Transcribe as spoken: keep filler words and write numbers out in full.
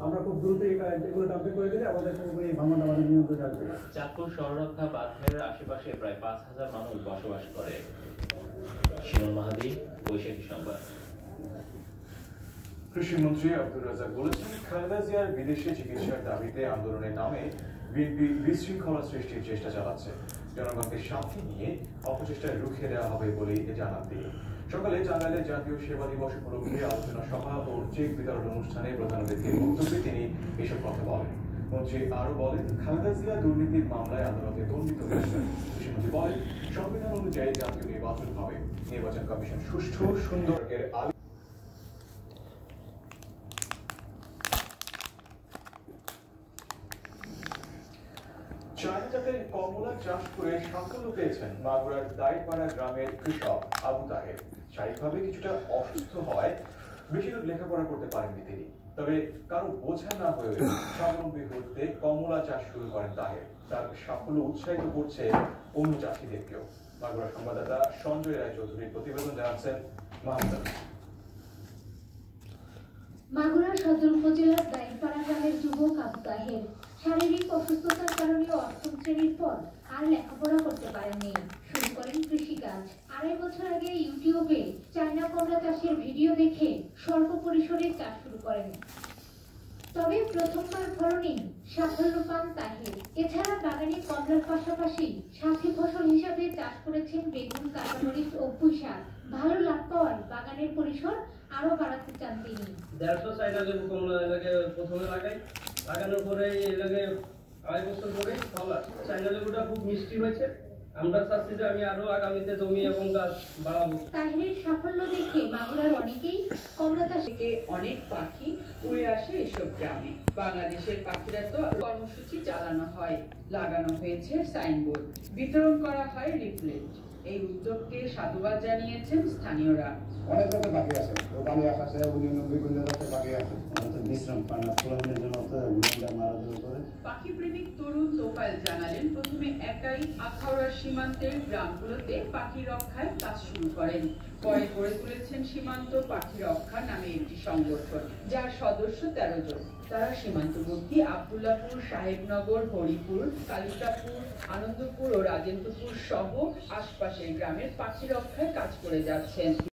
আমরা খুব দ্রুত এগুলো ডাম্পিং করে দিলে আমাদের এই ভ্রমণটা আমাদের নিয়ন্ত্রণে আসবে। চাঁদপুর শহররক্ষা বাঁধের আশেপাশে প্রায় পাঁচ হাজার মানুষ বসবাস করে। শিমুল মাহাদি, বৈশাখী সংবাদ। কৃষিমন্ত্রী আব্দুর রাজ্জাক বলেছেন, খালেদা জিয়ার বিদেশে চিকিৎসার দাবিতে আন্দোলনের নামে বিএনপি বিশৃঙ্খলা সৃষ্টির চেষ্টা চালাচ্ছে। জনগণকে সাথে নিয়ে অপচেষ্টায় রুখে দেওয়া হবে বলে জানান তিনি। সকালে টাঙ্গাইলে জাতীয় সেবা দিবস উপলক্ষে আলোচনা সভা ও চেক বিতরণ অনুষ্ঠানে প্রধান অতিথির বক্তব্যে তিনি এসব কথা বলেন। মন্ত্রী আরো বলেন, খালেদা জিয়া দুর্নীতির মামলায় আদালতে দণ্ডিত হয়েছেন। কৃষিমন্ত্রী বলেন, সংবিধান অনুযায়ী জাতীয় নির্বাচন হবে, নির্বাচন কমিশন সুষ্ঠু সুন্দরের আলো চায়না জাতের কমলা চাষ করে সাফল্য পেয়েছেন মাগুরার দাইপাড়া গ্রামের কৃষক আবু তাহের। শারীরিকভাবে কিছুটা অসুস্থ হওয়ায় বেশি দূর লেখাপড়া করতে পারেননি তিনি। তবে কারো বোঝা না হয়ে স্বাবলম্বী হতে কমলা চাষ শুরু করেন তাহের। তার সাফল্য উৎসাহিত করছে অন্য চাষিদেরকেও। মাগুরা সংবাদদাতা সঞ্জয় রায় চৌধুরীর প্রতিবেদন জানাচ্ছেন মাহমুদা। মাগুরা সদর উপজেলার দাইপাড়া গ্রামের যুবক আবু তাহের শারীরিক অসুস্থতার কারণে অষ্টম শ্রেণীর পর আর লেখাপড়া করতে পারেননি। শুরু করেন কৃষিকাজ। আড়াই বছর আগে ইউটিউবে চায়না কমলা চাষের ভিডিও দেখে স্বল্প পরিসরে চাষ শুরু করেন। তবে প্রথমবার ফলনে সাফল্য পান তাহের। এছাড়া বাগানে কমলার পাশাপাশি সাথী ফসল হিসাবে চাষ করেছেন বেগুন, কাঁচামরিচ ও পুঁই শাক। ভালো লাভ পাওয়ায় বাগানের পরিসর আরো বাড়াতে চান তিনি। দেড়শো চাইনা লেবু কমলা এলাকে প্রথমে লাগাই, লাগানোর পরে এলাকে আড়াই বছর পরে কমলা চাইনা লেবুটা খুব মিষ্টি হয়েছে। আমরা চাচ্ছি যে আমি আরো আগামীতে জমি এবং গাছ বাড়াবো। তাহেরের সাফল্য দেখে মাগুরার অনেকেই কমলা চাষ থেকে অনেক পাখি উড়ে আসে এসব গ্রামে। বাংলাদেশের পাখিরা তো কর্মসূচি চালানো হয়, লাগানো হয়েছে সাইনবোর্ড, বিতরণ করা হয় লিফলেট। এই উদ্যোগকে সাধুবাদ জানিয়েছেন স্থানীয়রা। অনেক রকম পাখি আছে, ওখানে আছে উননব্বই জাতের পাখি আছে। আমাদের বিশ্রাম পানা ফলনের জন্য মারা যাবে করে। পাখি প্রেমিক তরুণ তোফায়েল জানালেন, প্রথমে একাই আখাউড়ার সীমান্তের গ্রামগুলোতে পাখি রক্ষায় কাজ শুরু করেন। পরে গড়ে তুলেছেন সীমান্ত পাখি রক্ষা নামে একটি সংগঠন, যার সদস্য তেরো জন। তারা সীমান্তবর্তী আব্দুল্লাহপুর, সাহেবনগর, হরিপুর, কালিকাপুর, আনন্দপুর ও রাজেন্দ্রপুর সহ আশপাশের গ্রামের পাখি রক্ষায় কাজ করে যাচ্ছেন।